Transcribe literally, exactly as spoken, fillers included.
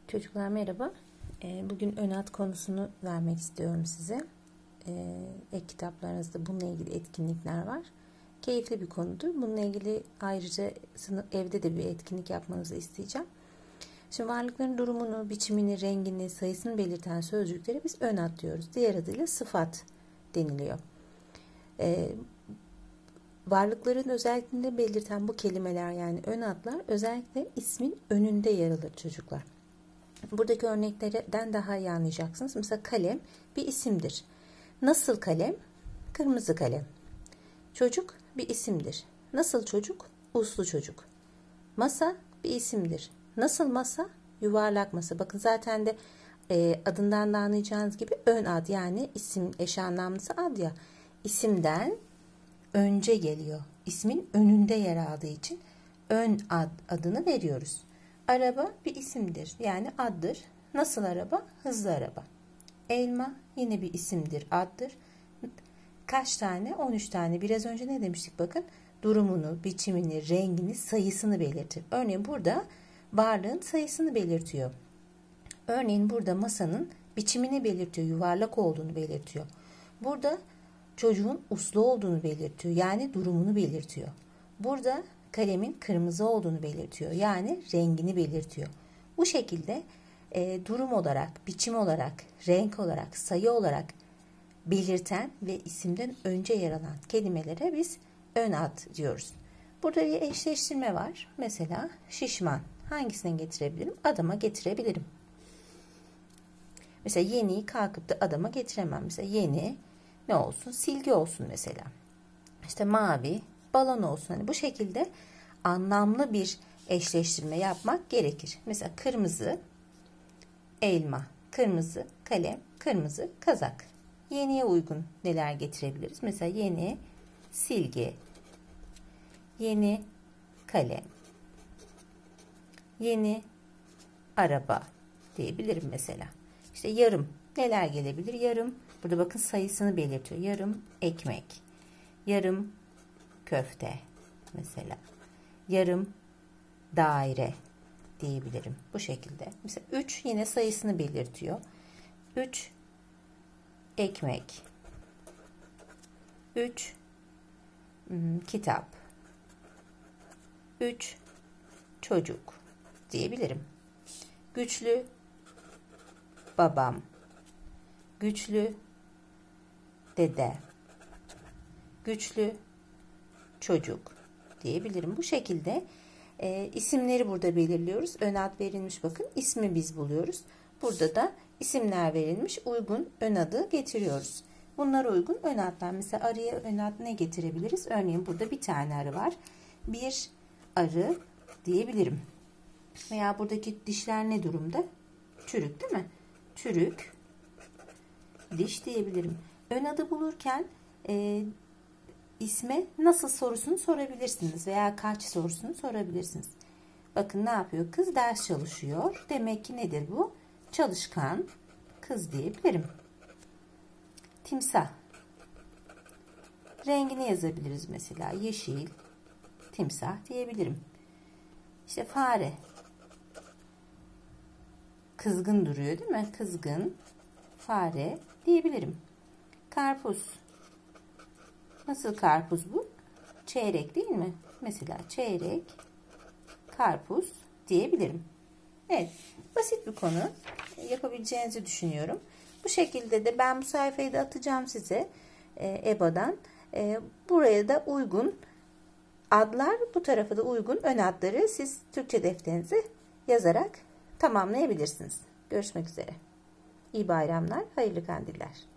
Çocuklar merhaba. Bugün ön ad konusunu vermek istiyorum size. Ek kitaplarınızda bununla ilgili etkinlikler var. Keyifli bir konudur. Bununla ilgili ayrıca sınıf, evde de bir etkinlik yapmanızı isteyeceğim. Şimdi varlıkların durumunu, biçimini, rengini, sayısını belirten sözcüklere biz ön ad diyoruz. Diğer adıyla sıfat deniliyor. Varlıkların özelliklerini belirten bu kelimeler, yani ön adlar, özellikle ismin önünde yer alır çocuklar. Buradaki örneklerden daha iyi anlayacaksınız. Mesela kalem bir isimdir. Nasıl kalem? Kırmızı kalem. Çocuk bir isimdir. Nasıl çocuk? Uslu çocuk. Masa bir isimdir. Nasıl masa? Yuvarlak masa. Bakın zaten de e, adından da anlayacağınız gibi ön ad, yani isim eş anlamlısı ad ya. İsimden önce geliyor. İsmin önünde yer aldığı için ön ad adını veriyoruz. Araba bir isimdir, yani addır. Nasıl araba? Hızlı araba. Elma yine bir isimdir, addır. Kaç tane? on üç tane. Biraz önce ne demiştik bakın? Durumunu, biçimini, rengini, sayısını belirtir. Örneğin burada varlığın sayısını belirtiyor. Örneğin burada masanın biçimini belirtiyor, yuvarlak olduğunu belirtiyor. Burada çocuğun uslu olduğunu belirtiyor, yani durumunu belirtiyor. Burada kalemin kırmızı olduğunu belirtiyor, yani rengini belirtiyor. Bu şekilde e, durum olarak, biçim olarak, renk olarak, sayı olarak belirten ve isimden önce yer alan kelimelere biz ön ad diyoruz. Burada bir eşleştirme var. Mesela şişman. Hangisini getirebilirim? Adama getirebilirim. Mesela yeniyi kalkıp da adama getiremem. Mesela yeni ne olsun? Silgi olsun mesela. İşte mavi balon olsun. Hani bu şekilde anlamlı bir eşleştirme yapmak gerekir. Mesela kırmızı elma, kırmızı kalem, kırmızı kazak. Yeniye uygun neler getirebiliriz? Mesela yeni silgi, yeni kalem, yeni araba diyebilirim mesela. İşte yarım neler gelebilir? Yarım, burada bakın sayısını belirtiyor. Yarım ekmek, yarım köfte mesela. Yarım daire diyebilirim. Bu şekilde. Mesela üç yine sayısını belirtiyor. üç ekmek. üç hmm, kitap. üç çocuk diyebilirim. Güçlü babam. Güçlü dede. Güçlü çocuk diyebilirim. Bu şekilde e, isimleri burada belirliyoruz. Ön ad verilmiş, bakın ismi biz buluyoruz. Burada da isimler verilmiş, uygun ön adı getiriyoruz. Bunlara uygun ön adlar. Mesela arıya ön ad ne getirebiliriz? Örneğin burada bir tane arı var. Bir arı diyebilirim. Veya buradaki dişler ne durumda? Çürük değil mi? Çürük diş diyebilirim. Ön adı bulurken e, isme nasıl sorusunu sorabilirsiniz veya kaç sorusunu sorabilirsiniz. Bakın ne yapıyor? Kız ders çalışıyor. Demek ki nedir bu? Çalışkan kız diyebilirim. Timsah. Rengini yazabiliriz mesela. Yeşil timsah diyebilirim. İşte fare. Kızgın duruyor değil mi? Kızgın fare diyebilirim. Karpuz. Nasıl karpuz bu? Çeyrek değil mi? Mesela çeyrek karpuz diyebilirim. Evet, basit bir konu. Yapabileceğinizi düşünüyorum. Bu şekilde de ben bu sayfayı da atacağım size e, E B A'dan. E, buraya da uygun adlar, bu tarafa da uygun ön adları siz Türkçe defterinize yazarak tamamlayabilirsiniz. Görüşmek üzere. İyi bayramlar, hayırlı kandiller.